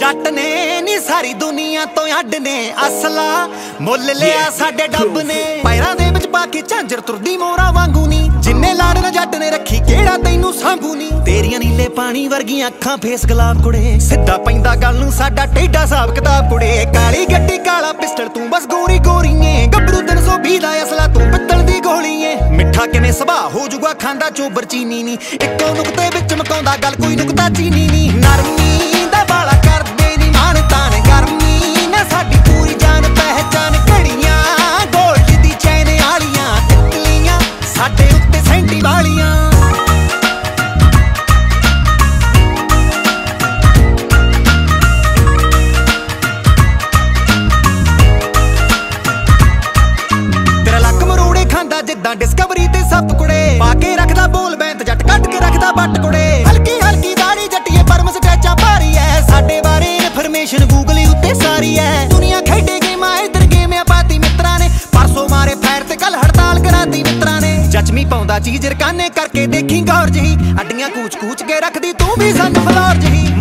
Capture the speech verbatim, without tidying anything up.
जट ने नी सारी दुनिया तो अड ने असला मुल लिया साडे डब ने पैरां दे विच पाके झांजर तुरदी मोरा वांगू नी जिन्ने लाड़ न जट ने रखी केड़ा तैनू सांभू नी तेरियां नीले पानी वर्गियां अखां फेस गुलाब कुड़े सिद्धा पैंदा गल नू साडा टेढ़ा हिसाब किताब कुड़े काली गड्डी काला पिस्टल तू बस गोरी गोरीए गबरू तीन सौ बीस दा असला तू पित्तल दी गोलीए मिठा किने सुभा हो जुगा खांदा चोबर चीनी नी इक्को नुकते विच मकाउंदा गल कोई नुकता चीनी नी नरमी दा बाला करदे नी मान तान गर्मी ना साडी पूरी जान पहचान घड़ियां गोल्ड दी चैन आलियां तितलियां साडे उत्ते सेंटी वालियां जिद्दां डिस्कवरी ते सब कुड़े पाके रखदा बोल बैंत जट कट के रखदा बट कुड़े हल्की हल्की दाढ़ी जट्टिए परम स्ट्रेचा भारी है साडे बारे इन्फॉर्मेशन गूगल उत्ते सारी है दुनिया खेडे गेमां इधर गेम पाती मित्रां ने परसों मारे फैर ते कल हड़ताल कराती मित्रां ने जचमी पाउंदा चीज रकाने करके देखी गौर जही अड्डियां कूच कूच के रखदी तू भी संग फलौर जही